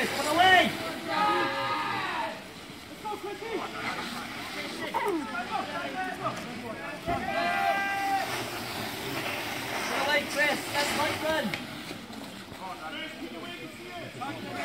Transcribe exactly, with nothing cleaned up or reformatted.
Chris, put away! Put away, Chris. That's my good.